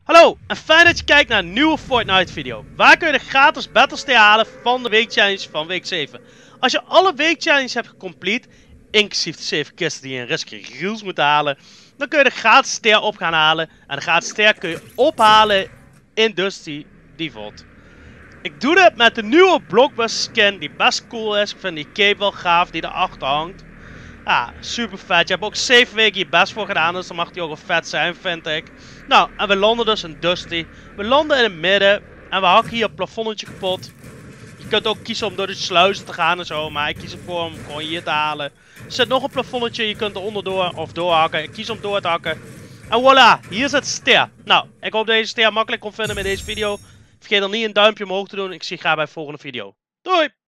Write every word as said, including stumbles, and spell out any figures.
Hallo en fijn dat je kijkt naar een nieuwe Fortnite video. Waar kun je de gratis Battlestair halen van de weekchallenge van week zeven. Als je alle weekchallenges hebt gecomplete, inclusief de zeven kisten die je in Risky Reels moet halen, dan kun je de gratis ster op gaan halen. En de gratis ster kun je ophalen in Dusty Default. Ik doe dit met de nieuwe Blockbuster skin die best cool is. Ik vind die cape wel gaaf die erachter hangt. Ja, super vet. Je hebt ook zeven weken je best voor gedaan, dus dan mag die ook wel vet zijn, vind ik. Nou, en we landen dus in Dusty. We landen in het midden en we hakken hier het plafonnetje kapot. Je kunt ook kiezen om door de sluizen te gaan en zo, maar ik kies ervoor om gewoon hier te halen. Er zit nog een plafonnetje, je kunt er onderdoor of doorhakken. Ik kies om door te hakken. En voilà, hier zit de ster. Nou, ik hoop dat je de ster makkelijk kon vinden met deze video. Vergeet dan niet een duimpje omhoog te doen. Ik zie je graag bij de volgende video. Doei!